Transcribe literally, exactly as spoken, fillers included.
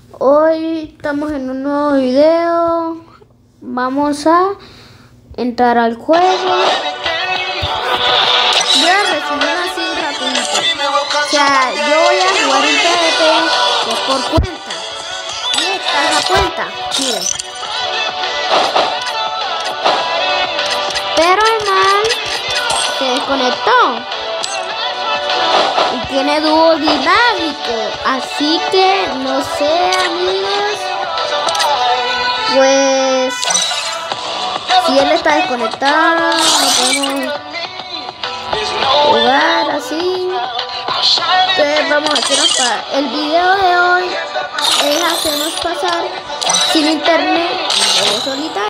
Hoy estamos en un nuevo video. Vamos a entrar al juego. Voy a resumir así rapidito. O sea, yo voy a jugar un PvP que es por cuenta. Y esta es la cuenta, miren. Pero el man se desconectó. Y tiene dúo dinámico. Así que no sé, amigos. Pues si él está desconectado, no podemos jugar así. Entonces vamos a hacernos pasar. El video de hoy es hacernos pasar sin internet en modo solitario.